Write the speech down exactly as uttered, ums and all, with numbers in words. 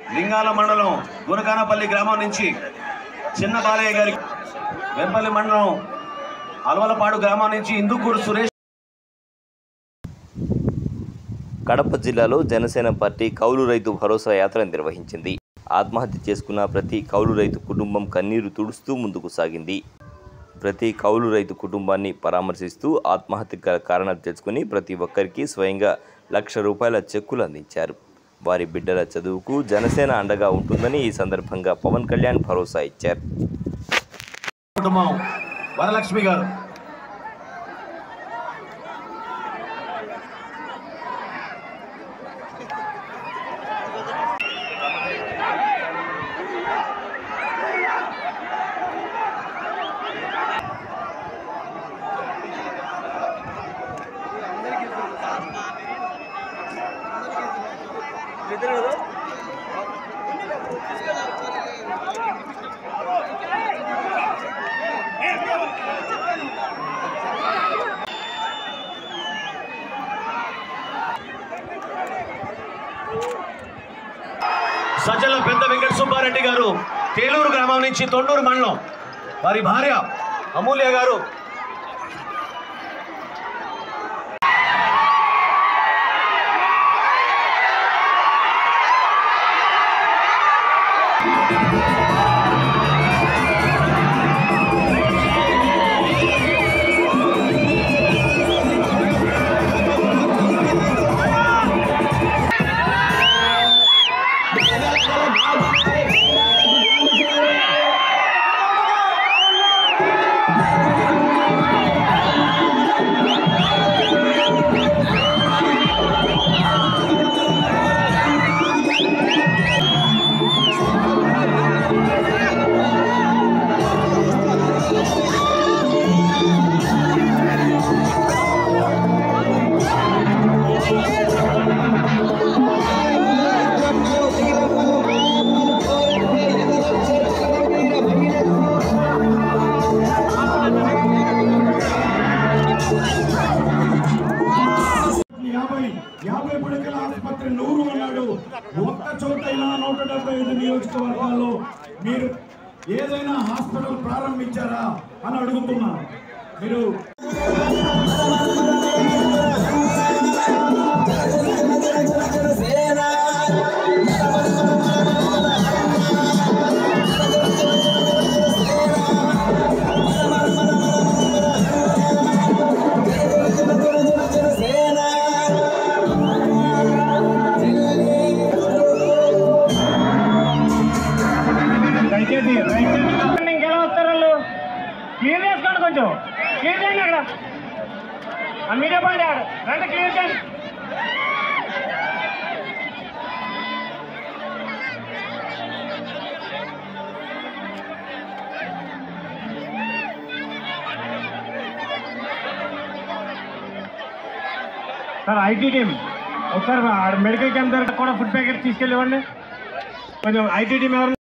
లింగాల మండలం గురకానపల్లి గ్రామం నుంచి చిన్న బాలయ్య గారి, వెంపల్లి మండలం అల్వలపాడు గ్రామం నుంచి ఇందుకూరు సురేష్. కడప జిల్లాలో జనసేన పార్టీ కౌలు రైతు భరోసా యాత్ర నిర్వహించింది. ఆత్మహత్య చేసుకున్న ప్రతి కౌలు రైతు కుటుంబం కన్నీరు తుడుస్తూ ముందుకు సాగింది. ప్రతి కౌలు రైతు కుటుంబాన్ని పరామర్శిస్తూ ఆత్మహత్య కారణాలు తెలుసుకుని ప్రతి ఒక్కరికి స్వయంగా లక్ష రూపాయల చెక్కులు అందించారు. వారి బిడ్డల చదువుకు జనసేన అండగా ఉంటుందని ఈ సందర్భంగా పవన్ కళ్యాణ్ భరోసా ఇచ్చారు. వరలక్ష్మి గారు సజ్జల పెద్ద వెంకట సుబ్బారెడ్డి గారు తేలూరు గ్రామం నుంచి తొండూరు మండలం, వారి భార్య అమూల్య గారు. యాభై పడకల ఆసుపత్రి నూరు అన్నాడు. ఒక్క చోటైనా నూట డెబ్బై ఐదు నియోజకవర్గాల్లో మీరు ఏదైనా హాస్పిటల్ ప్రారంభించారా అని అడుగుతున్నా. మీరు ఇంకెలా వస్తారు వాళ్ళు? క్లియర్ చేసుకోండి, కొంచెం క్లియర్ చేయండి. అక్కడ ఆ మీడియా పాయింట్ రండి, క్లియర్ చేయండి. సార్ ఐటీ టీమ్ ఒకసారి మెడికల్ క్యాంప్ దగ్గర కూడా ఫుడ్ ప్యాకెట్ తీసుకెళ్ళివ్వండి. కొంచెం ఐటీ టీమ్ ఎవరు